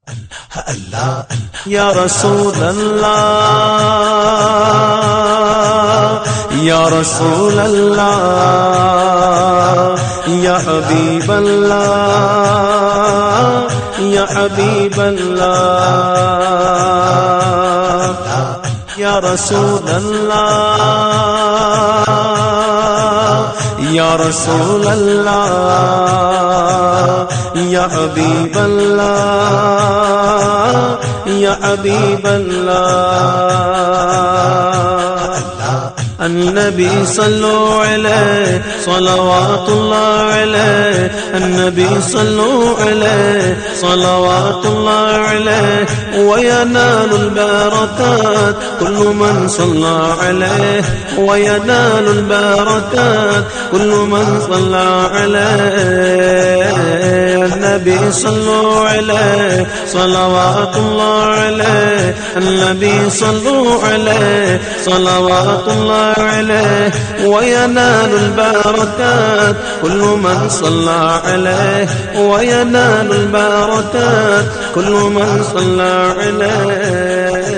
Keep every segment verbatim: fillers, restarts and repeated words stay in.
या रसूल अल्लाह या रसूल अल्लाह या हबीब अल्लाह या हबीब अल्लाह या रसूल अल्लाह या रसूल अल्लाह या हबीब अल्लाह या हबीब अल्लाह। अन्नबी सल्लु अलैहि सलवातुल्लाह अलैहि अन्नबी सल्लु अलैहि सलवातुल्लाह अलैहि व यनालुल बरकात कुल्लु मन सल्ला अलैहि व यनालुल बरकात कुल्लु मन सल्ला अलैहि। अन्नबी सल्लु अलैहि सलवातुल्लाह अलैहि अन्नबी सल्लु अलैहि सलवातुल्लाह عليه وينال البركات كل من صلى عليه وينال البركات كل من صلى عليه.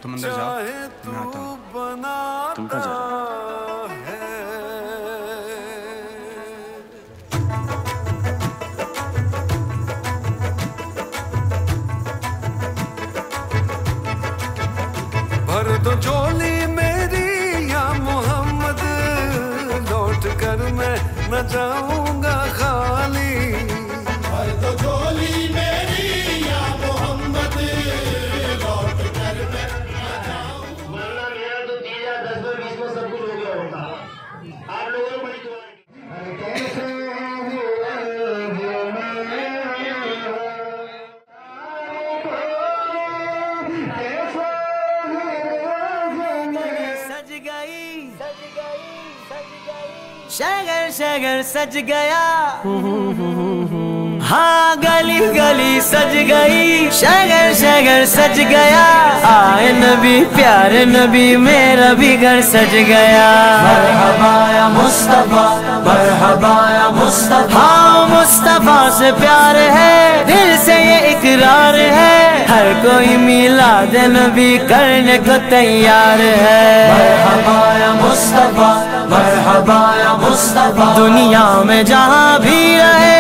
तुम अंदर जाओ, मैं आता हूँ। तुम कहाँ जा रहे हो? भर दो झोली मेरी या मोहम्मद, लौट कर मैं न जाऊंगा खाली। भर दो झोली मेरी या मोहम्मद, लौट कर मैं न जाऊंगा। मरना गया तो दिया दस बार बीस में सब कुछ हो गया होता। आप लोगों ने बड़ी दुआ शगर शगर सज गया, हाँ गली गली सज गई। शगर शगर सज गया, आए नबी प्यारे नबी मेरा भी घर सज गया। मरहबा या मुस्तफा, मरहबा या मुस्तफा, हाँ मुस्तफा से प्यार है, दिल से ये इकरार है। हर कोई मिलाद नबी करने को तैयार है। मरहबा या मुस्तफा, मरहबा या मुस्तफा, दुनिया में जहाँ भी रहे,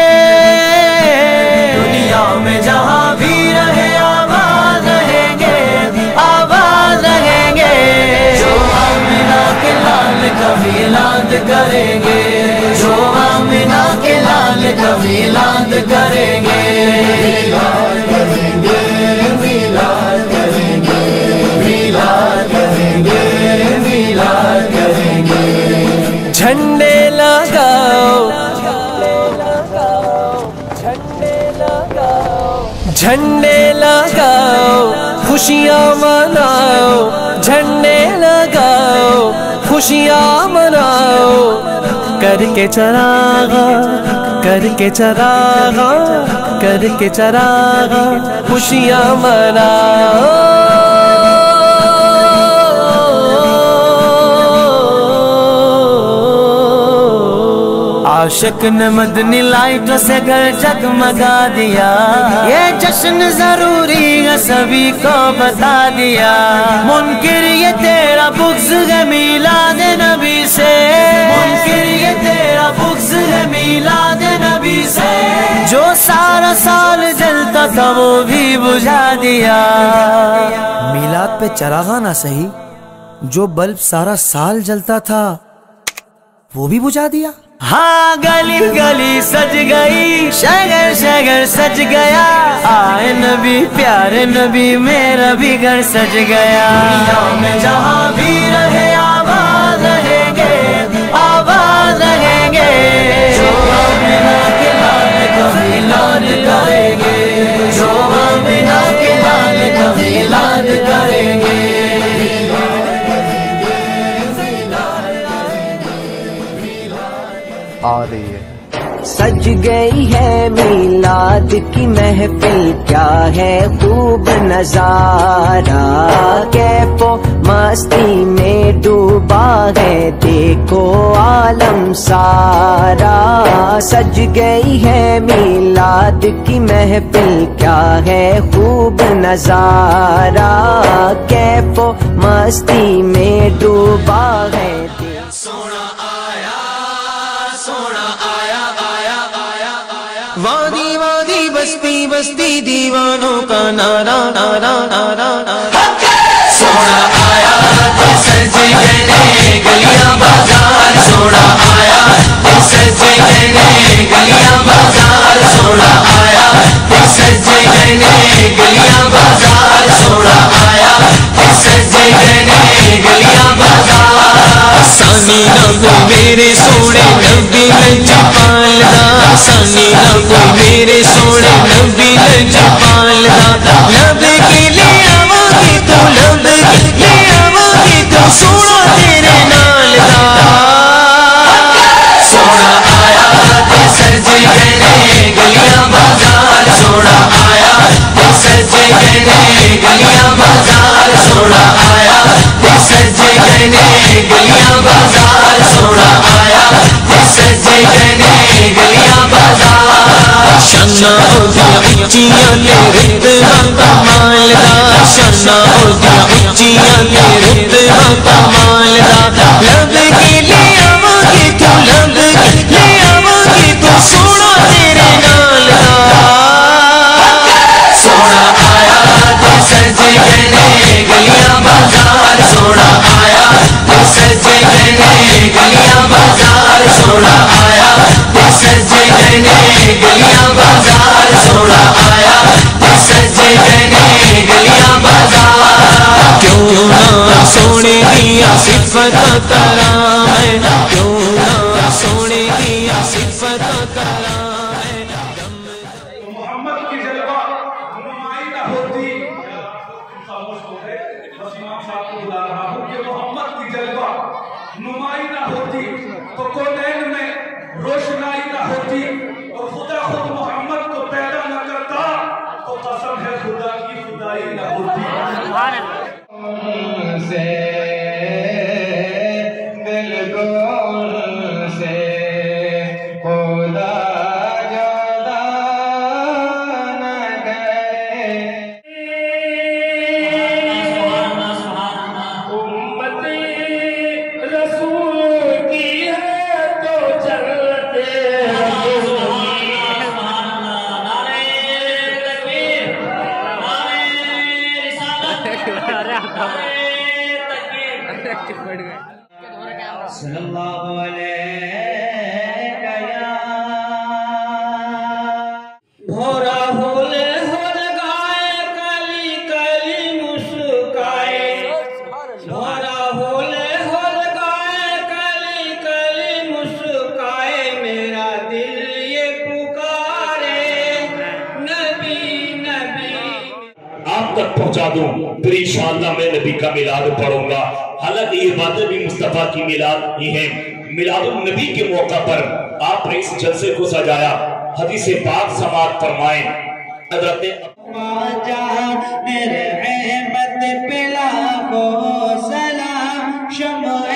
दुनिया में जहाँ भी रहे आबाद रहेंगे, आबाद रहेंगे। जो आमिना के लाल का मिलाद करेंगे, जो आमिना के लाल का मिलाद करेंगे, मिलाद करेंगे, मिलाद करेंगे, मिलाद करेंगे, मिलाद करेंगे। झंडे लगाओ, झंडे लगाओ, खुशियाँ मनाओ, झंडे लगाओ, खुशियाँ मनाओ। करके चरागा, करके चरागा, करके चरागा, खुशियाँ मनाओ। आशिक ने मदनी लाइटों से घर जगमगा दिया, ये जश्न जरूरी है सभी को बता दिया। मुनकिर ये तेरा बुग़्ज़ है मिलाद नबी से, मुनकिर ये तेरा बुग़्ज़ है मिलाद नबी से। जो सारा साल जलता था वो भी बुझा दिया। मिलाद पे चरागा ना सही, जो बल्ब सारा साल जलता था वो भी बुझा दिया। हाँ गली गली सज गई, शगर शगर सज गया, आए नबी प्यारे नबी मेरा भी घर सज गया। दुनिया में जहाँ भी रहे आबाद रहेंगे, आबाद रहेंगे। जो आमिना के लाल का मिलाद करेंगे, जो आमिना के लाल का मिलाद करेंगे। आ रही है। सज गई है मिलाद की महफिल, क्या है खूब नजारा। कैफो मस्ती में डूबा है देखो आलम सारा। सज गई है मिलाद की महफिल, क्या है खूब नजारा। कैफो मस्ती में डूबा है। सोना आया, सोना आया, आया, आया, आया। वादी वादी बस्ती बस्ती दीवानों का नारा, नारा, नारा, नारा। सोना आया तो सज गए गलियां बाजार, सोना आया तो सज गए गलियां बाजार, सोना आया तो सज गए गलियां बाजार, सोना आया तो सज गए गलियां बाजार। सानी ना कोई मेरे सोने नबी लजपाल दा, सानी ना कोई मेरे सोने नबी लजपाल दा। लब के ले आवागी तू, लब के ले आवागी तू, सोना तेरे नाल दा। सोना आया ते सज गए गलियां बाजार, सोना आया ते सज गए गलियां बाजार, सोना आया ते सज गए गलियां बाजार, सोना आया ते सज गए गलियां बाजार। शन्ना हो दिया उच्चियां ले रितवा कमाल दा, शन्ना हो दिया सोना आया सजे गने गलियां बाजार सोना आया सजे गने गलियां बाजार क्यों ना सोने दिया सिफत कराम है क्यों ना सोने दिया सिफत कराम है मोहम्मद की जलवा नुमाइंदा होती खामोश हो गए बस इमाम साहब को बुला रहा हूं कि मोहम्मद की जलवा नुमाइंदा होती तो कोनैन में रोशनाई ना होती और खुदा खुद मोहम्मद को पैदा न करता तो कसम है खुदा की खुदाई ना होती से दिल गोल से खुदा जुदा न करे उम्मती रसूल की है तो चलते सल्लल्लाहु अलैहि भोरा होले हो लगाए काली काली मुस्काए भोरा होले हो लगाए काली काली मुस्काए मेरा दिल ये पुकारे नबी नबी आप तक पहुंचा दूं फिर इंशाअल्लाह मैं नबी का मिलाद पढ़ूंगा। हालांकि ये बातें भी मुस्तफा की मिलाद ही है। मिलादुन नबी के मौका पर आपने इस जलसे को सजाया। हदीस पाक समाअत फरमाएं हज़रत मेरे अहमद पिला को सलाम शम्मा